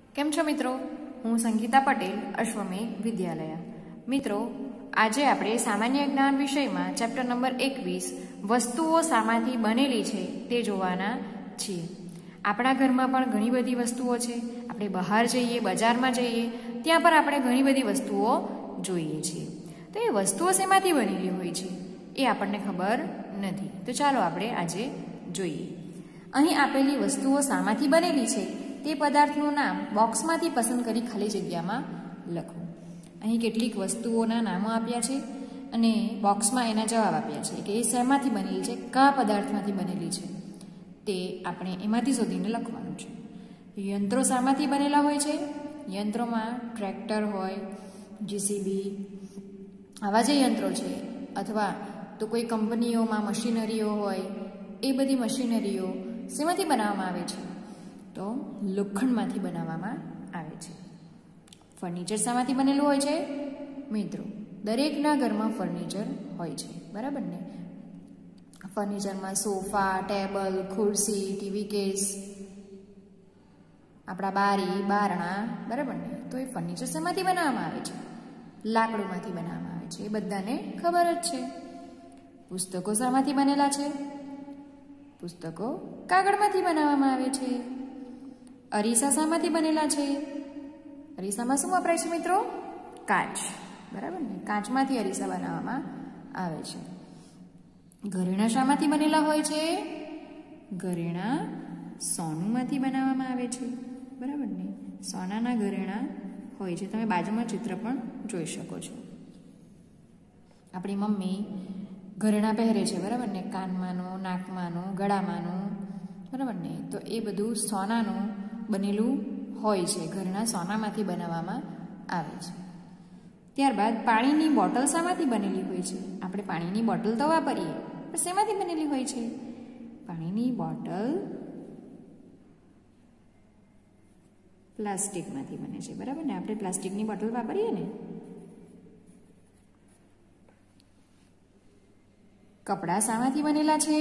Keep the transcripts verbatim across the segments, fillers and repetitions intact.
કેમ છો મિત્રો? હું સંગીતા પટેલ, અશ્વમેઘ વિદ્યાલય. મિત્રો, આજે આપણે સામાન્ય જ્ઞાન વિષયમાં ચેપ્ટર નંબર એકવીસ વસ્તુઓ શામાંથી બનેલી છે તે જોવાના છીએ. આપણા ઘરમાં પણ ઘણી બધી વસ્તુઓ છે. આપણે બહાર જઈએ, બજારમાં જઈએ, ત્યાં પણ આપણે ઘણી બધી વસ્તુઓ જોઈએ છીએ. તો એ વસ્તુઓ શેમાંથી બનેલી હોય છે એ આપણને ખબર નથી. તો ચાલો આપણે આજે જોઈએ. અહીં આપેલી વસ્તુઓ શામાંથી બનેલી છે તે પદાર્થનું નામ બોક્સમાંથી પસંદ કરી ખાલી જગ્યામાં લખો. અહીં કેટલીક વસ્તુઓના નામો આપ્યા છે અને બોક્સમાં એના જવાબ આપ્યા છે કે એ શેમાંથી બનેલી છે, કયા પદાર્થમાંથી બનેલી છે તે આપણે એમાંથી શોધીને લખવાનું છે. યંત્રો શામાંથી બનેલા હોય છે? યંત્રોમાં ટ્રેક્ટર હોય, જીસીબી, આવા જે યંત્રો છે, અથવા તો કોઈ કંપનીઓમાં મશીનરીઓ હોય, એ બધી મશીનરીઓ શેમાંથી બનાવવામાં આવે છે? તો લોખંડમાંથી બનાવવામાં આવે છે. ફર્નિચર શામાંથી બનેલું હોય છે? મિત્રો, દરેકના ઘરમાં ફર્નિચર હોય છે, બરાબર ને? ફર્નિચરમાં સોફા, ટેબલ, ખુરશી, ટીવી કેસ, આપણા બારી, બારણા, બરાબર ને? તો એ ફર્નિચર શેમાંથી બનાવવામાં આવે છે? લાકડુંમાંથી બનાવવામાં આવે છે. એ બધાને ખબર જ છે. પુસ્તકો શામાંથી બનેલા છે? પુસ્તકો કાગળમાંથી બનાવવામાં આવે છે. અરીસા શામાંથી બનેલા છે? અરીસામાં શું વપરાય છે મિત્રો? કાચ, બરાબર ને? કાચમાંથી અરીસા બનાવવામાં આવે છે. ઘરેણાં શામાંથી બનેલા હોય છે? ઘરેણાં સોનુમાંથી બનાવવામાં આવે છે, બરાબર ને? સોનાના ઘરેણાં હોય છે. તમે બાજુમાં ચિત્ર પણ જોઈ શકો છો. આપણી મમ્મી ઘરેણાં પહેરે છે, બરાબર ને? કાનમાંનું, નાકમાંનું, ગળામાંનું, બરાબર ને? તો એ બધું સોનાનું બનેલું હોય છે. ઘરેણાં સોનામાંથી બનાવવામાં આવે છે. ત્યારબાદ પાણીની બોટલ શામાંથી બનેલી હોય છે? આપણે પાણીની બોટલ તો વાપરીએ, પણ શેમાંથી બનેલી હોય છે? પાણીની બોટલ પ્લાસ્ટિકમાંથી બને છે, બરાબર ને? આપણે પ્લાસ્ટિકની બોટલ વાપરીએ ને. કપડાં શામાંથી બનેલા છે?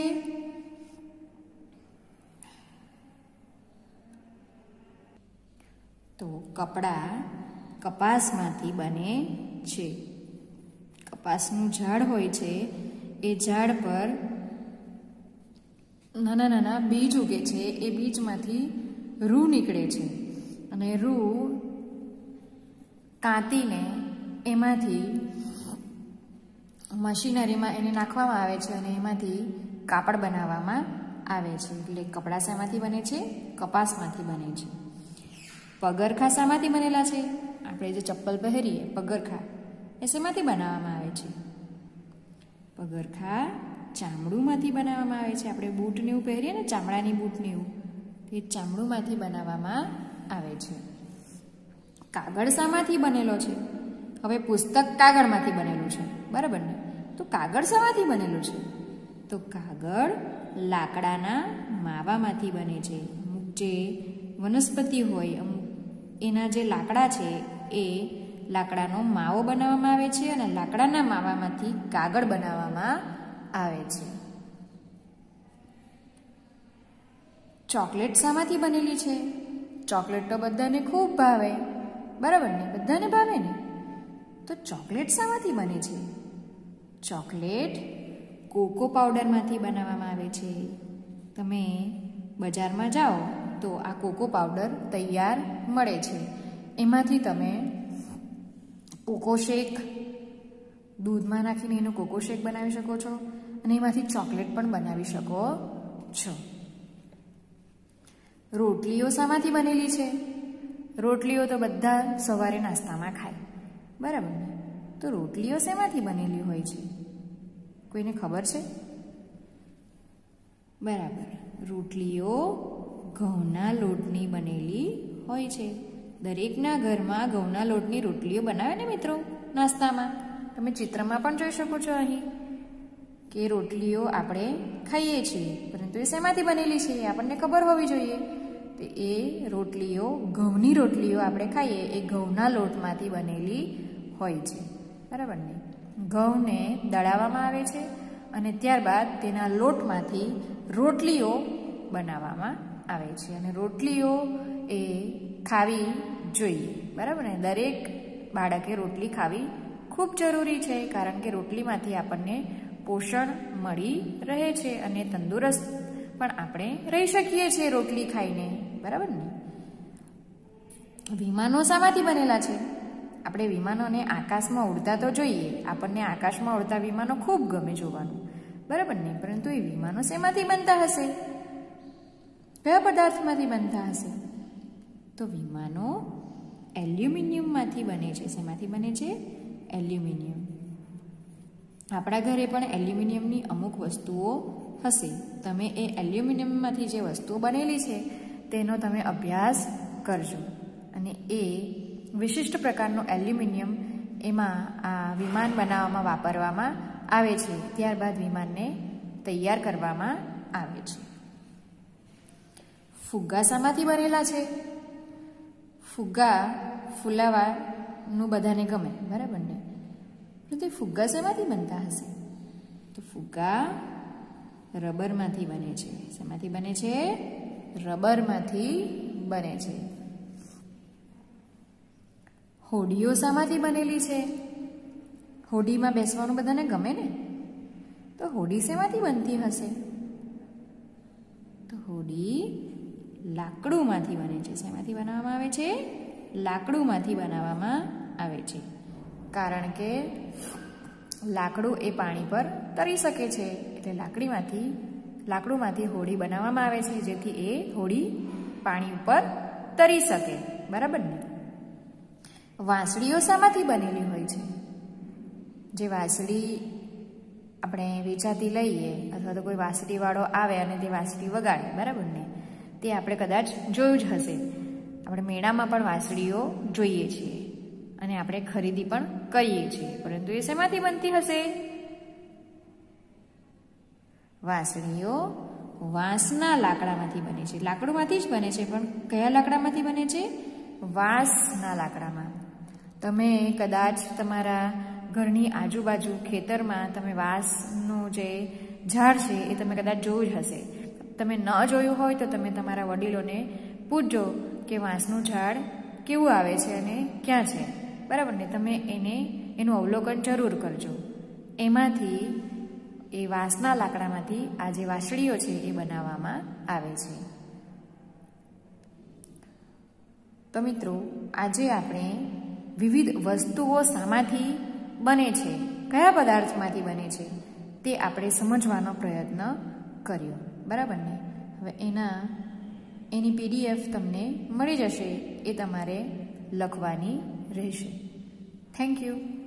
તો કપડાં કપાસમાંથી બને છે. કપાસનું ઝાડ હોય છે, એ ઝાડ પર નાના નાના બીજ ઉગે છે. એ બીજમાંથી રૂ નીકળે છે અને રૂ કાંતીને એમાંથી મશીનરીમાં એને નાખવામાં આવે છે અને એમાંથી કાપડ બનાવવામાં આવે છે. એટલે કપડાં શામાંથી બને છે? કપાસમાંથી બને છે. પગરખાં શામાંથી બનેલા છે? આપણે જે ચપ્પલ પહેરીએ, પગરખાં, એ શેમાંથી બનાવવામાં આવે છે? પગરખાં ચામડુંમાંથી બનાવવામાં આવે છે. આપણે બૂટને એવું પહેરીએ ને, ચામડાની બૂટને એવું, એ ચામડુંમાંથી બનાવવામાં આવે છે. કાગળ શામાંથી બનેલો છે? હવે પુસ્તક કાગળમાંથી બનેલું છે, બરાબર ને? તો કાગળ શામાંથી બનેલું છે? તો કાગળ લાકડાના માવામાંથી બને છે. અમુક જે વનસ્પતિ હોય, અમુક એના જે લાકડા છે, એ લાકડાનો માવો બનાવવામાં આવે છે અને લાકડાના માવામાંથી કાગળ બનાવવામાં આવે છે. ચોકલેટ શામાંથી બનેલી છે? ચોકલેટ તો બધાને ખૂબ ભાવે, બરાબર ને? બધાને ભાવે ને? તો ચોકલેટ શામાંથી બને છે? ચોકલેટ કોકો પાવડરમાંથી બનાવવામાં આવે છે. તમે બજારમાં જાઓ તો આ કોકો પાવડર તૈયાર મળે છે. એમાંથી તમે કોકો શેક, દૂધમાં નાખીને એનો કોકો શેક બનાવી શકો છો અને એમાંથી ચોકલેટ પણ બનાવી શકો છો. રોટલીઓ શામાંથી બનેલી છે? રોટલીઓ તો બધા સવારે નાસ્તામાં ખાય, બરાબર ને? તો રોટલીઓ શેમાંથી બનેલી હોય છે? કોઈને ખબર છે? બરાબર, રોટલીઓ ઘઉંના લોટની બનેલી હોય છે. દરેકના ઘરમાં ઘઉંના લોટની રોટલીઓ બનાવે ને મિત્રો, નાસ્તામાં. તમે ચિત્રમાં પણ જોઈ શકો છો અહીં કે રોટલીઓ આપણે ખાઈએ છીએ, પરંતુ એ શેમાંથી બનેલી છે એ આપણને ખબર હોવી જોઈએ. તો એ રોટલીઓ, ઘઉંની રોટલીઓ આપણે ખાઈએ એ ઘઉંના લોટમાંથી બનેલી હોય છે, બરાબર ને? ઘઉંને દળાવવામાં આવે છે અને ત્યારબાદ તેના લોટમાંથી રોટલીઓ બનાવવામાં આવે છે અને રોટલીઓ એ ખાવી જોઈએ, બરાબર ને? દરેક બાળકે રોટલી ખાવી ખૂબ જરૂરી છે, કારણ કે રોટલીમાંથી આપણને પોષણ મળી રહે છે અને તંદુરસ્ત પણ આપણે રહી શકીએ છીએ રોટલી ખાઈને, બરાબર ને? વિમાનો શામાંથી બનેલા છે? આપણે વિમાનોને આકાશમાં ઉડતા તો જોઈએ, આપણને આકાશમાં ઉડતા વિમાનો ખૂબ ગમે જોવાનું, બરાબર ને? પરંતુ એ વિમાનો શેમાંથી બનતા હશે? કયા પદાર્થમાંથી બનતા હશે? તો વિમાનો એલ્યુમિનિયમમાંથી બને છે. શેમાંથી બને છે? એલ્યુમિનિયમ. આપણા ઘરે પણ એલ્યુમિનિયમની અમુક વસ્તુઓ હશે. તમે એ એલ્યુમિનિયમમાંથી જે વસ્તુઓ બનેલી છે તેનો તમે અભ્યાસ કરજો, અને એ વિશિષ્ટ પ્રકારનું એલ્યુમિનિયમ એમાં આ વિમાન બનાવવામાં વાપરવામાં આવે છે. ત્યારબાદ વિમાનને તૈયાર કરવામાં આવે છે. ફુગ્ગા શામાંથી બનેલા છે? ફુગ્ગા ફુલાવાનું બધાને ગમે, બરાબર ને? તો તે ફુગ્ગા શેમાંથી બનતા હશે? તો ફુગ્ગા રબરમાંથી બને છે. શેમાંથી બને છે? રબરમાંથી બને છે. હોડીઓ શામાંથી બનેલી છે? હોડીમાં બેસવાનું બધાને ગમે ને? તો હોડી શેમાંથી બનતી હશે? તો હોડી લાકડુમાંથી બને છે. શેમાંથી બનાવવામાં આવે છે? લાકડુમાંથી બનાવવામાં આવે છે, કારણ કે લાકડું એ પાણી પર તરી શકે છે, એટલે લાકડીમાંથી લાકડુંમાંથી હોડી બનાવવામાં આવે છે, જેથી એ હોડી પાણી ઉપર તરી શકે, બરાબર ને? વાંસળીઓ શામાંથી બનેલી હોય છે? જે વાંસળી આપણે વેચાતી લઈએ અથવા તો કોઈ વાંસળીવાળો આવે અને તે વાંસળી વગાડે, બરાબર ને? તે આપણે કદાચ જોયું જ હશે. આપણે મેળામાં પણ વાંસળીઓ જોઈએ છીએ અને આપણે ખરીદી પણ કરીએ છીએ, પરંતુ એ શેમાંથી બનતી હશે? વાંસળીઓ વાંસના લાકડામાંથી બને છે. લાકડુંમાંથી જ બને છે, પણ કયા લાકડામાંથી બને છે? વાંસના લાકડામાં. તમે કદાચ તમારા ઘરની આજુબાજુ ખેતરમાં તમે વાંસનું જે ઝાડ છે એ તમે કદાચ જોયું જ હશે. તમે ન જોયું હોય તો તમે તમારા વડીલોને પૂછજો કે વાંસનું ઝાડ કેવું આવે છે અને ક્યાં છે, બરાબર ને? તમે એને એનું અવલોકન જરૂર કરજો. એમાંથી એ વાંસના લાકડામાંથી આ જે વાંસળીઓ છે એ બનાવવામાં આવે છે. તો મિત્રો, આજે આપણે વિવિધ વસ્તુઓ શામાંથી બને છે, કયા પદાર્થમાંથી બને છે, તે આપણે સમજવાનો પ્રયત્ન કર્યો, બરાબર ને? હવે એના એની પીડીએફ તમને મળી જશે, એ તમારે લખવાની રહેશે. Thank you.